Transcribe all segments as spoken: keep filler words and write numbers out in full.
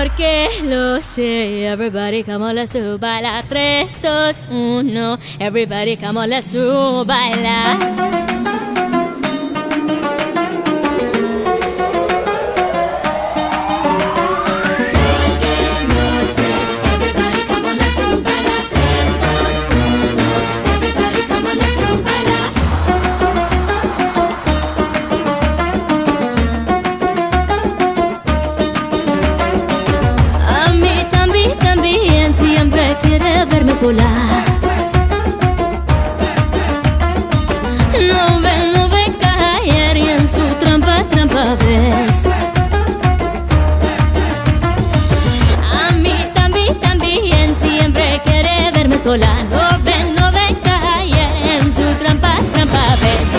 porque lo sé. Everybody come on, let's do baila. Tres, dos, uno. Everybody come on, let's do baila. Sola. No ve, no ve caer y en su trampa, trampa ves. A mí también, también siempre quiere verme sola. No ve, no ve caer en su trampa, trampa ves.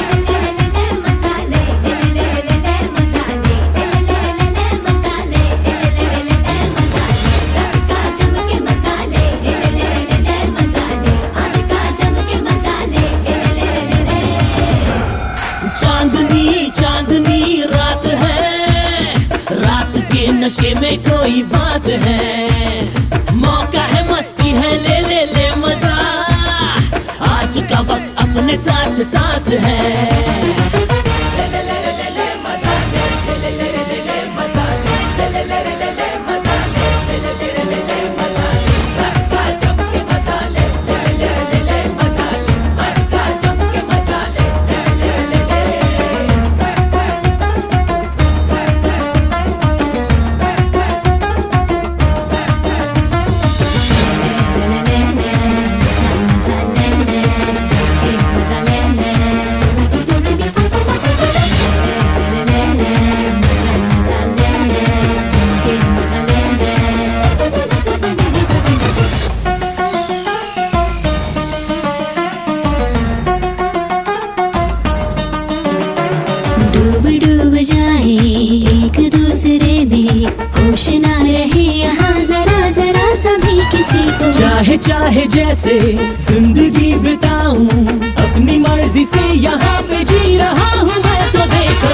नशे में कोई बात है, मौका है, मस्ती है, ले ले ले मजा। आज का वक्त अपने साथ साथ है। डूब डूब जाए एक दूसरे में, होश ना रहे यहाँ जरा जरा सभी किसी को। चाहे चाहे जैसे जिंदगी बिताऊं, अपनी मर्जी से यहाँ पे जी रहा हूँ मैं, तो देखो।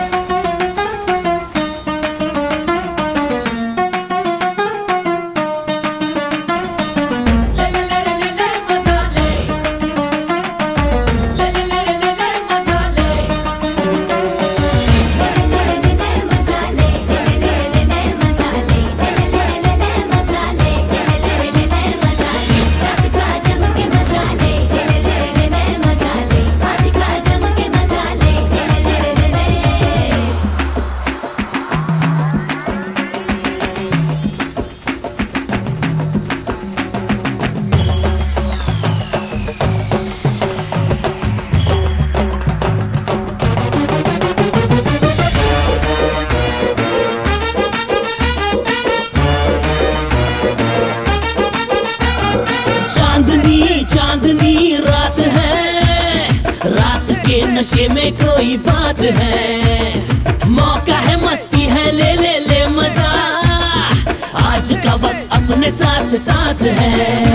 चांदनी रात है, रात के नशे में कोई बात है, मौका है, मस्ती है, ले ले ले मजा। आज का वक्त अपने साथ साथ है।